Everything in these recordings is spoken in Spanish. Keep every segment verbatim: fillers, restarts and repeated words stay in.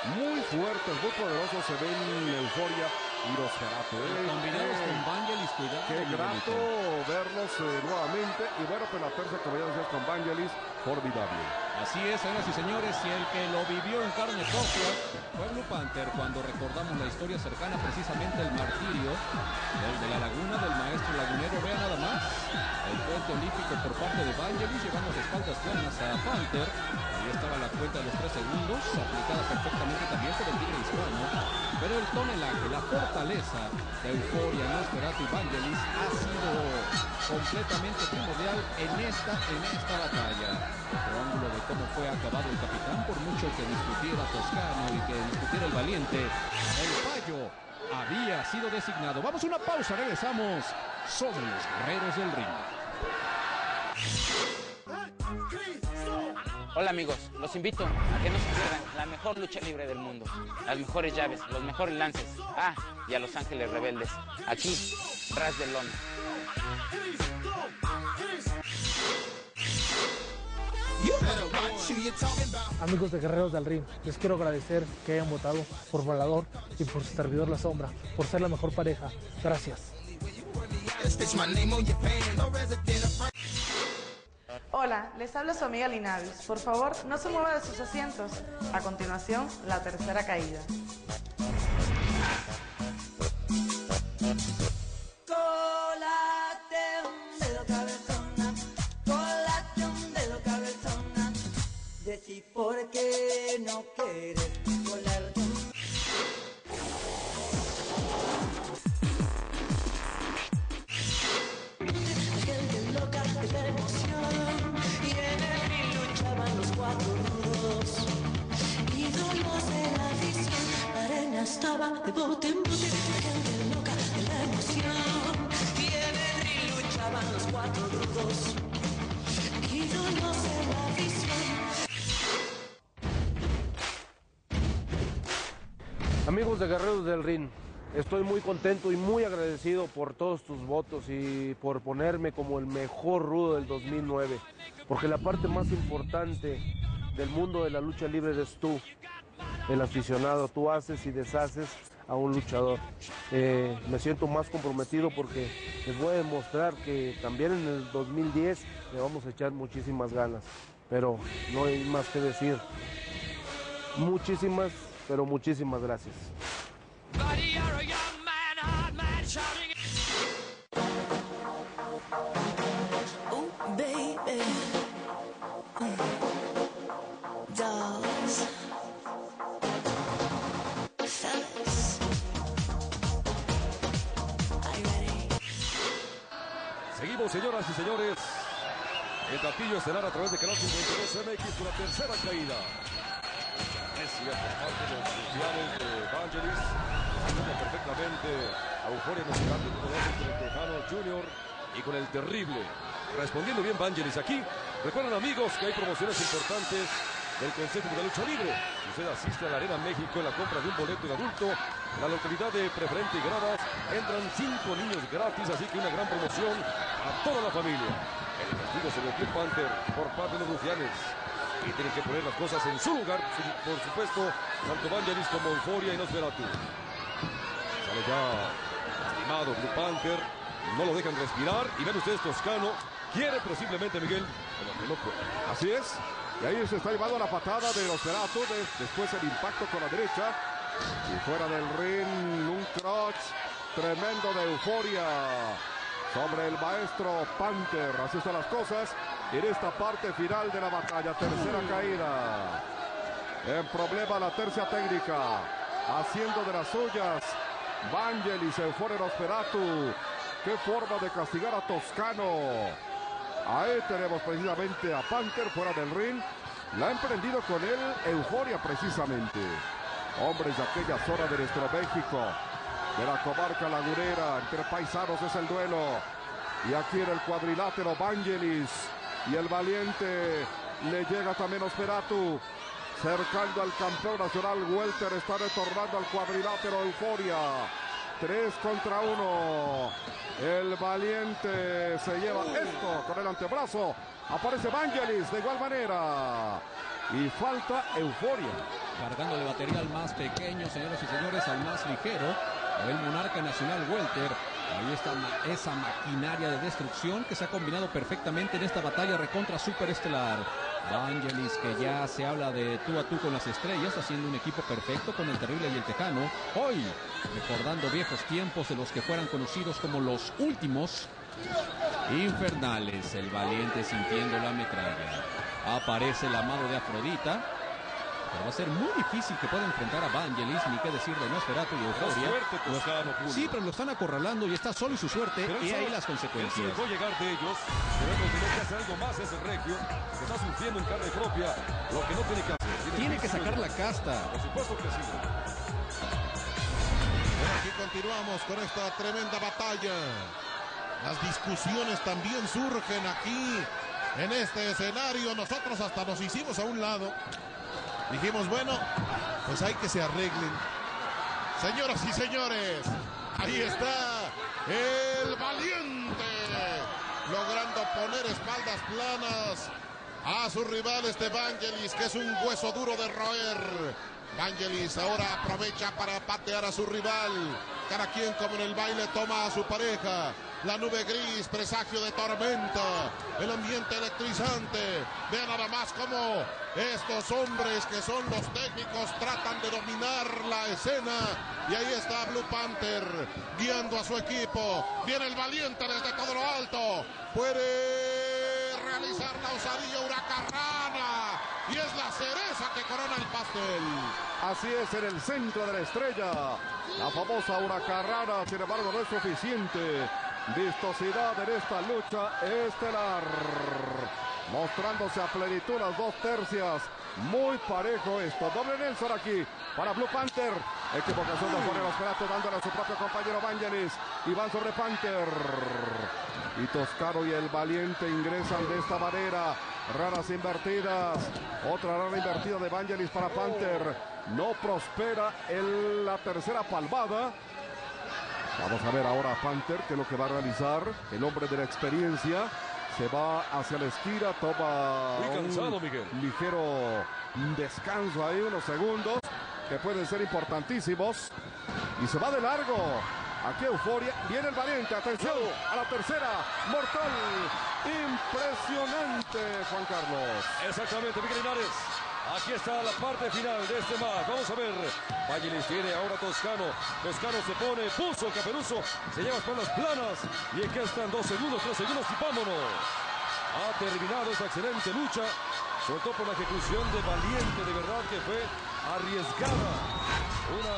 muy fuertes, muy poderosos se ven Euforia y Nosferatu. Eh, combinados eh, con Vangelis, cuidado. Qué grato verlos eh, nuevamente. Y bueno, pues la tercera que voy a decir con Vangelis, formidable. Así es, señoras y señores, y el que lo vivió en carne propia fue Blue Panther cuando recordamos la historia cercana precisamente al martirio desde la laguna del maestro lagunero. Vea nada más el puente olímpico por parte de Vangelis, llevando de espaldas planas a Panther. Ahí estaba la cuenta de los tres segundos, aplicada perfectamente también por el tigre hispano. Pero el tonelaje, la fortaleza de Euforia, Nosferatu y Vangelis ha sido completamente primordial en esta, en esta batalla. Otro ángulo de cómo fue acabado el capitán, por mucho que discutiera Toscano y que discutiera el valiente, el fallo había sido designado. Vamos a una pausa, regresamos. Somos los guerreros del ring. Hola amigos, los invito a que no se pierdan la mejor lucha libre del mundo, las mejores llaves, los mejores lances, ah, y a Los Ángeles Rebeldes, aquí, ras de lona. Amigos de Guerreros del Ring, les quiero agradecer que hayan votado por Volador y por su servidor La Sombra, por ser la mejor pareja. Gracias. Hola, les habla su amiga Linavis. Por favor, no se mueva de sus asientos. A continuación, la tercera caída. Colate un dedo cabezona, colate un dedo cabezona. Decí por qué no quieres colarte un... Gente loca de la emoción, y en el ring luchaban los cuatro rudos, ídolos de la afición. La arena estaba de bote en bote, gente loca de la emoción, y en el ring luchaban los cuatro rudos, ídolos de la afición. Amigos de Guerreros del Ring, estoy muy contento y muy agradecido por todos tus votos y por ponerme como el mejor rudo del dos mil nueve, porque la parte más importante del mundo de la lucha libre eres tú, el aficionado. Tú haces y deshaces a un luchador. Eh, me siento más comprometido porque les voy a demostrar que también en el dos mil diez le vamos a echar muchísimas ganas, pero no hay más que decir. Muchísimas, pero muchísimas gracias. Oh, baby. Dolls. Fellas. Are you ready? Seguimos, señoras y señores. El platillo estelar a través de Canal cincuenta y dos M X por la tercera caída. Por parte de los oficiales de Vangelis, haciendo perfectamente a Euforia Nosferatu con el Tejano Junior y con el Terrible. Respondiendo bien Vangelis aquí. Recuerden, amigos, que hay promociones importantes del Consejo de la Lucha Libre. Si usted asiste a la Arena México en la compra de un boleto de adulto, en la localidad de Preferente y Gradas, entran cinco niños gratis, así que una gran promoción a toda la familia. El castigo sobre el Club Panther por parte de los rufianes. Y tienen que poner las cosas en su lugar, por supuesto, tanto Vangelis como Euforia y Nosferatu. Sale ya lastimado Blue Panther, no lo dejan respirar, y ven ustedes, Toscano quiere, pero simplemente Miguel, pero que no puede. Así es, y ahí se está llevando la patada de Nosferatu, de, después el impacto con la derecha, y fuera del ring, un crotch tremendo de Euforia sobre el maestro Panther. Así están las cosas en esta parte final de la batalla. Tercera caída. En problema la tercia técnica. Haciendo de las suyas Vangelis, Euforia, Nosferatu. Qué forma de castigar a Toscano. Ahí tenemos precisamente a Panther fuera del ring. La ha emprendido con él Euforia precisamente. Hombres de aquella zona de nuestro México, de la comarca lagunera, entre paisanos es el duelo. Y aquí en el cuadrilátero Vangelis y el valiente le llega también Nosferatu, cercando al campeón nacional welter. Está retornando al cuadrilátero Euforia. Tres contra uno. El valiente se lleva esto con el antebrazo. Aparece Vangelis de igual manera. y falta Euforia. Cargándole batería al más pequeño, señoras y señores, al más ligero, el monarca nacional welter. Ahí está esa maquinaria de destrucción que se ha combinado perfectamente en esta batalla recontra superestelar. Vangelis, que ya se habla de tú a tú con las estrellas, haciendo un equipo perfecto con el terrible y el tejano. Hoy, recordando viejos tiempos de los que fueran conocidos como los últimos infernales. El valiente sintiendo la metralla. Aparece el amado de Afrodita. Pero va a ser muy difícil que pueda enfrentar a Vangelis, ni qué decir de Nosferatu y Euforia. Suerte, Toscano, sí, pero lo están acorralando y está solo y su suerte, pero y solo, ahí las consecuencias. Él se dejó llegar de ellos, pero él tiene que hacer algo más ese regio, que está sufriendo en carne propia lo que no tiene que hacer. Tiene, tiene que sacar la casta. Por supuesto que sí. Bueno, aquí continuamos con esta tremenda batalla. Las discusiones también surgen aquí, en este escenario. Nosotros hasta nos hicimos a un lado. Dijimos, bueno, pues hay que se arreglen. Señoras y señores, ahí está el valiente, logrando poner espaldas planas a sus rivales de Vangelis, que es un hueso duro de roer. Vangelis ahora aprovecha para patear a su rival. Cada quien, como en el baile, toma a su pareja. La nube gris, presagio de tormenta. El ambiente electrizante. Vean nada más cómo estos hombres, que son los técnicos, tratan de dominar la escena. Y ahí está Blue Panther guiando a su equipo. Viene el valiente desde todo lo alto. Puede realizar la osadía huracarrana. Y es la cereza que corona el pastel. Así es, en el centro de la estrella. La famosa huracarrana, sin embargo, no es suficiente. Vistosidad en esta lucha estelar. Mostrándose a plenitud las dos tercias. Muy parejo esto. Doble Nelson aquí para Blue Panther. Equivocación de Jorge Nosferatu, dándole a su propio compañero Vangelis. Y van sobre Panther. Y Toscano y el valiente ingresan de esta manera. Ranas invertidas. Otra rana invertida de Vangelis para Panther. No prospera en la tercera palmada. Vamos a ver ahora a Panther, que es lo que va a realizar. El hombre de la experiencia. Se va hacia la esquina, toma Muy cansado, un Miguel. ligero descanso ahí, unos segundos, que pueden ser importantísimos. Y se va de largo. Aquí Euforia, viene el valiente, atención a la tercera, mortal, impresionante, Juan Carlos. Exactamente, Miguel Linares. Aquí está la parte final de este match. Vamos a ver. Vangelis tiene ahora Toscano. Toscano se pone, puso Caperuso. Se lleva espaldas planas. Y aquí están dos segundos, tres segundos y vámonos. Ha terminado esta excelente lucha. Sobre todo por la ejecución de Valiente. De verdad que fue arriesgada. Una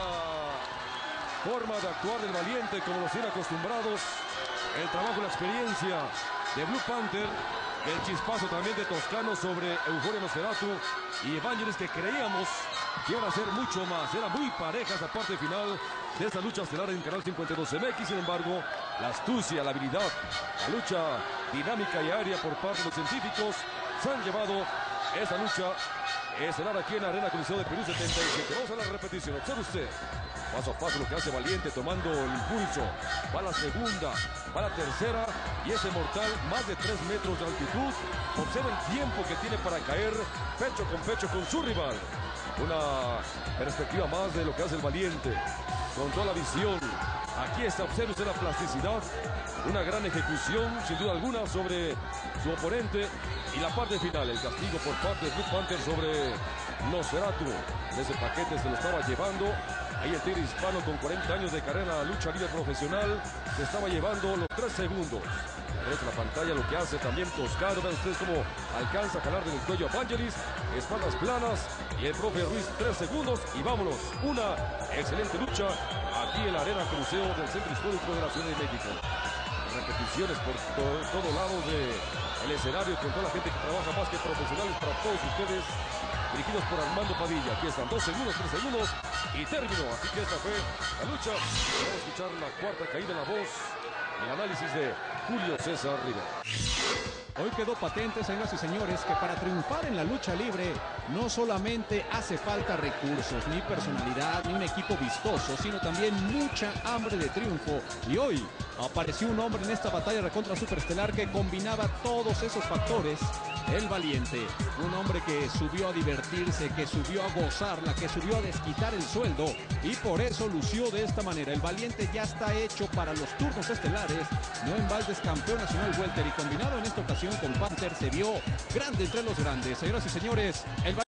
forma de actuar del Valiente como los tiene acostumbrados. El trabajo, la experiencia de Blue Panther. El chispazo también de Toscano sobre Euforia Nosferatu y Vangelis, que creíamos que iban a ser mucho más. Era muy pareja esa parte final de esta lucha estelar en Canal cincuenta y dos M X. Sin embargo, la astucia, la habilidad, la lucha dinámica y aérea por parte de los científicos se han llevado esta lucha estelar aquí en la Arena Coliseo de Perú setenta y siete. Vamos a la repetición. Observe usted. Paso a paso lo que hace Valiente, tomando el impulso. Va la segunda, va la tercera. Y ese mortal, más de tres metros de altitud. Observa el tiempo que tiene para caer pecho con pecho con su rival. Una perspectiva más de lo que hace el Valiente. Con toda la visión. Aquí está, observe usted la plasticidad. Una gran ejecución, sin duda alguna, sobre su oponente. Y la parte final, el castigo por parte de Blue Panther sobre Nosferatu. Ese paquete se lo estaba llevando. Ahí el tigre hispano, con cuarenta años de carrera en la lucha libre profesional, se estaba llevando los tres segundos. Pero la pantalla lo que hace también Toscano. Vean ustedes cómo alcanza a jalar del cuello a Vangelis. Espaldas planas. Y el profe Ruiz, tres segundos. Y vámonos. Una excelente lucha aquí en la Arena Coliseo del Centro Histórico de la Ciudad de México. Repeticiones por to todos lados del escenario, con toda la gente que trabaja más que profesionales para todos ustedes, dirigidos por Armando Padilla. Aquí están, dos segundos, tres segundos y término. Así que esta fue la lucha. Vamos a escuchar la cuarta caída en la voz, el análisis de Julio César Rivera. Hoy quedó patente, señoras y señores, que para triunfar en la lucha libre no solamente hace falta recursos, ni personalidad, ni un equipo vistoso, sino también mucha hambre de triunfo. Y hoy apareció un hombre en esta batalla recontra superestelar que combinaba todos esos factores el valiente. Un hombre que subió a divertirse, que subió a gozarla, que subió a desquitar el sueldo y por eso lució de esta manera. El valiente ya está hecho para los turnos estelares. No en balde es campeón nacional welter y combinado en esta ocasión con Panther se vio grande entre los grandes. Señoras y señores, el